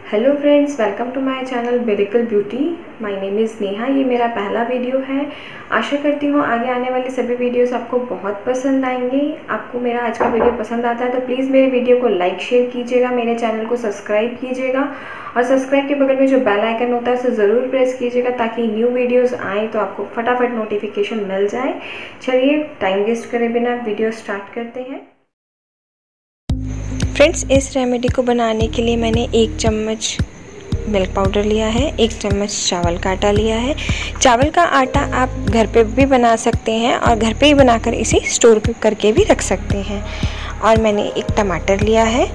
Hello friends, welcome to my channel miracle beauty. My name is Neha. ये मेरा पहला video है। आशा करती हूँ आगे आने वाले सभी वीडियोस आपको बहुत पसंद आएंगे। आपको मेरा आज का वीडियो पसंद आता है तो प्लीज़ मेरे वीडियो को लाइक शेयर कीजिएगा, मेरे चैनल को सब्सक्राइब कीजिएगा और सब्सक्राइब के बगल में जो बेल आइकन होता है उसे ज़रूर प्रेस कीजिएगा ताकि न्यू वीडियोज़ आएँ तो आपको फटाफट नोटिफिकेशन मिल जाए। चलिए टाइम वेस्ट करे बिना वीडियो स्टार्ट करते हैं। फ्रेंड्स, इस रेमेडी को बनाने के लिए मैंने 1 चम्मच मिल्क पाउडर लिया है, 1 चम्मच चावल का आटा लिया है। चावल का आटा आप घर पे भी बना सकते हैं और घर पे ही बनाकर इसे स्टोर करके भी रख सकते हैं। और मैंने 1 टमाटर लिया है।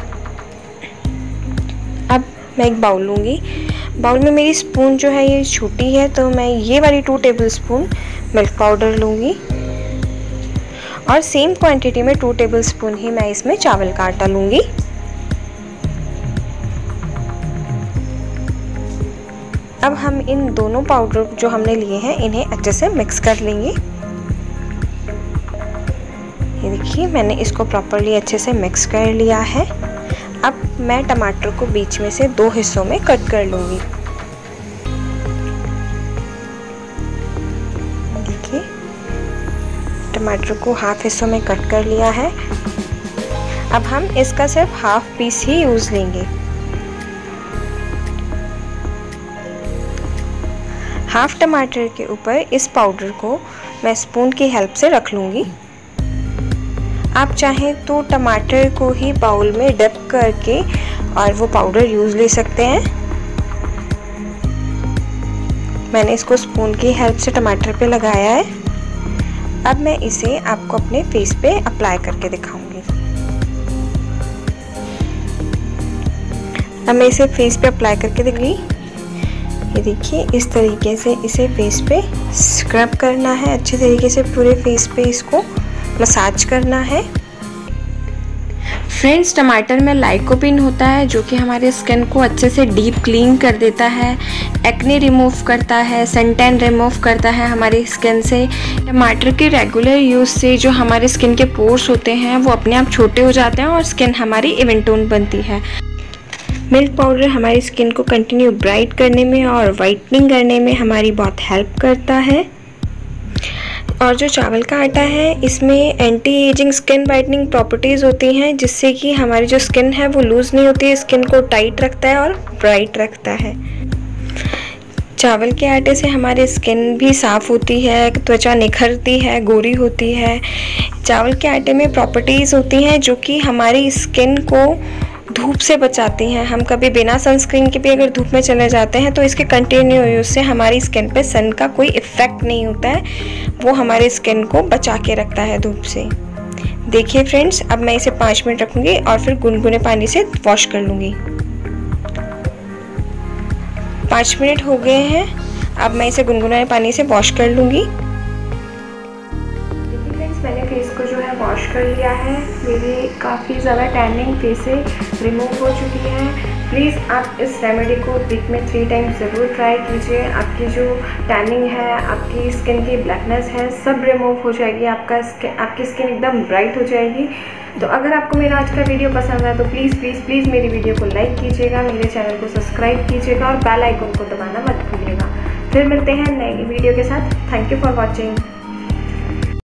अब मैं एक बाउल लूँगी। बाउल में मेरी स्पून जो है ये छोटी है तो मैं ये वाली 2 टेबलस्पून मिल्क पाउडर लूँगी और सेम क्वांटिटी में 2 टेबलस्पून ही मैं इसमें चावल का आटा लूँगी। अब हम इन दोनों पाउडर जो हमने लिए हैं इन्हें अच्छे से मिक्स कर लेंगे। ये देखिए, मैंने इसको प्रॉपरली अच्छे से मिक्स कर लिया है। अब मैं टमाटर को बीच में से 2 हिस्सों में कट कर लूँगी। देखिए, टमाटर को हाफ हिस्सों में कट कर लिया है। अब हम इसका सिर्फ हाफ पीस ही यूज़ लेंगे। हाफ टमाटर के ऊपर इस पाउडर को मैं स्पून की हेल्प से रख लूँगी। आप चाहें तो टमाटर को ही बाउल में डिप करके और वो पाउडर यूज़ ले सकते हैं। मैंने इसको स्पून की हेल्प से टमाटर पे लगाया है। अब मैं इसे आपको अपने फेस पे अप्लाई करके दिखाऊंगी। अब मैं इसे फेस पे अप्लाई करके दिखाऊंगी। ये देखिए, इस तरीके से इसे फेस पे स्क्रब करना है। अच्छे तरीके से पूरे फेस पे इसको मसाज करना है। फ्रेंड्स, टमाटर में लाइकोपिन होता है जो कि हमारे स्किन को अच्छे से डीप क्लीन कर देता है, एक्ने रिमूव करता है, सन टैन रिमूव करता है हमारी स्किन से। टमाटर के रेगुलर यूज़ से जो हमारे स्किन के पोर्स होते हैं वो अपने आप छोटे हो जाते हैं और स्किन हमारी इवन टोन बनती है। मिल्क पाउडर हमारी स्किन को कंटिन्यू ब्राइट करने में और वाइटनिंग करने में हमारी बहुत हेल्प करता है। और जो चावल का आटा है इसमें anti ageing skin whitening properties होती हैं जिससे कि हमारी जो स्किन है वो लूज़ नहीं होती है, स्किन को टाइट रखता है और ब्राइट रखता है। चावल के आटे से हमारी स्किन भी साफ़ होती है, त्वचा निखरती है, गोरी होती है। चावल के आटे में प्रॉपर्टीज़ होती हैं जो कि हमारी स्किन को धूप से बचाती हैं। हम कभी बिना सनस्क्रीन के भी अगर धूप में चले जाते हैं तो इसके कंटिन्यू यूज़ से हमारी स्किन पे सन का कोई इफ़ेक्ट नहीं होता है, वो हमारी स्किन को बचा के रखता है धूप से। देखिए फ्रेंड्स, अब मैं इसे 5 मिनट रखूँगी और फिर गुनगुने पानी से वॉश कर लूँगी। 5 मिनट हो गए हैं। अब मैं इसे गुनगुने पानी से वॉश कर लूँगी। मैंने फेस को जो है वॉश कर लिया है। मेरी काफ़ी ज़्यादा टैनिंग फेस से रिमूव हो चुकी है। प्लीज़ आप इस रेमेडी को वीक में 3 टाइम ज़रूर ट्राई कीजिए। आपकी जो टैनिंग है, आपकी स्किन की ब्लैकनेस है, सब रिमूव हो जाएगी। आपकी स्किन एकदम ब्राइट हो जाएगी। तो अगर आपको मेरा आज का वीडियो पसंद है तो प्लीज़ प्लीज़ प्लीज़ मेरी वीडियो को लाइक कीजिएगा, मेरे चैनल को सब्सक्राइब कीजिएगा और बेल आइकन को दबाना मत भूलिएगा। फिर मिलते हैं नई वीडियो के साथ। Thank you for watching.